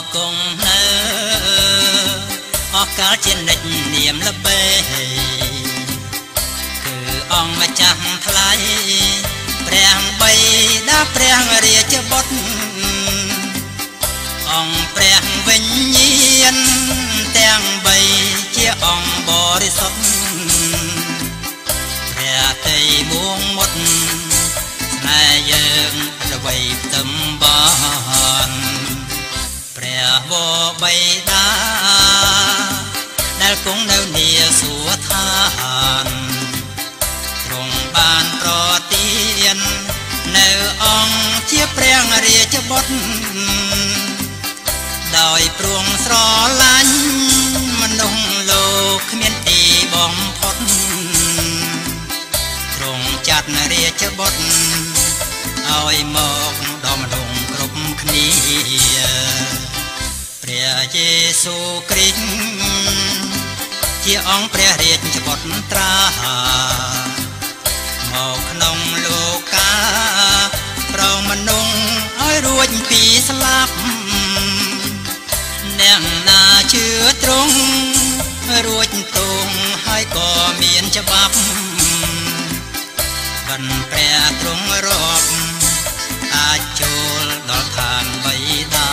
គង់នៅអស់កាលជានិច្ចនាមល្បីគឺអង្គម្ចាស់ថ្លៃព្រះបិតាព្រះរាជបុត្រអង្គព្រះវិញ្ញាណទាំង3ជាអង្គបរិសុទ្ធព្រះតីមួងមុតស្នេហ៍យើងអ្វីផ្ទឹមបានព្រះវរបិតាដែលគង់នៅនាសួគ៌ឋានទ្រង់បានប្រទាននៅអង្គជាព្រះរាជបុត្រដោយព្រមស្រឡាញ់មនុស្សលោកគ្មានទីបំផុតទ្រង់ចាត់រាជបុត្រឲ្យមកដល់មនុស្សគ្រប់គ្នាព្រះយេស៊ូវគ្រីស្ទជាអង្គព្រះរាជបុត្រត្រាមកក្នុងលោកាប្រងមនុស្សឲ្យរួចពីស្លាប់អ្នកណាជឿទ្រង់រួចទងហើយក៏មានច្បាប់បិណ្ឌព្រះទ្រង់រាប់អាចចូលដល់ឋានបិតា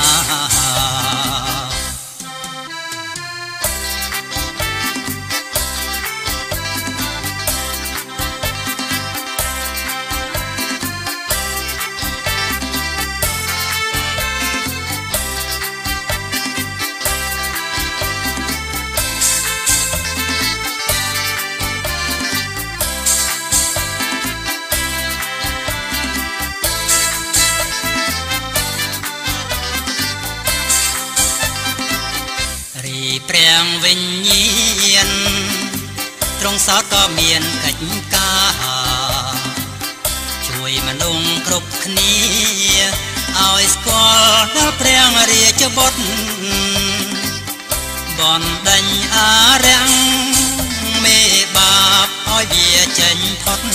ព្រះវិញ្ញាណទ្រង់សោតក៏មានកិច្ចការជួយមនុស្សគ្រប់គ្នាឲ្យស្គាល់ដល់ព្រះរាជបុត្របណ្ដេញអារាំងមេបាបឲ្យវាចេញផុត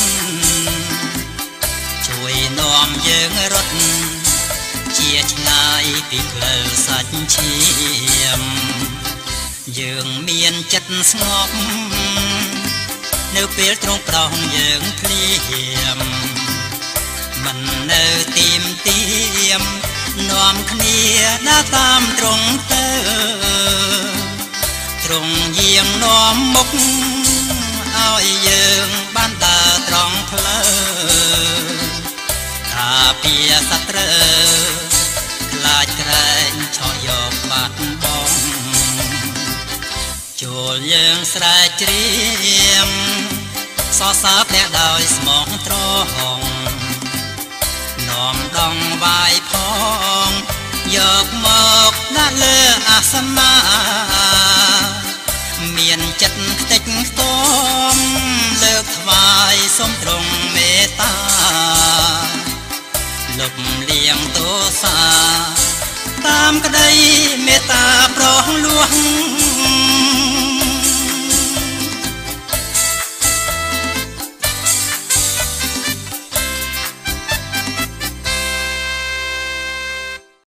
ជួយនាំយើងរត់ជាឆ្ងាយពីផ្លូវសាច់ឈាមយើងមានចិត្តស្ងប់នៅពេលទ្រង់ប្រោសយើងភ្លាមមិននៅទីមទៀមនាំគ្នាដើរតាមទ្រង់ទៅទ្រង់យាងនាំមុខឲ្យយើងបានដើរត្រង់ផ្លូវថាពីសត្រូវខ្លាចក្រែងឆក់យកបាត់បងចូលយើងស្រែកច្រៀងសរសើរព្រះដោយស្មោះត្រង់នាំដងវាយផងយកមកដាក់លើអាសនាមានចិត្តខ្ទេចខ្ទាំលើកថ្វាយសូមទ្រង់មេត្តាលុបលាងទោសាតាមក្តីមេត្តាប្រោះលួង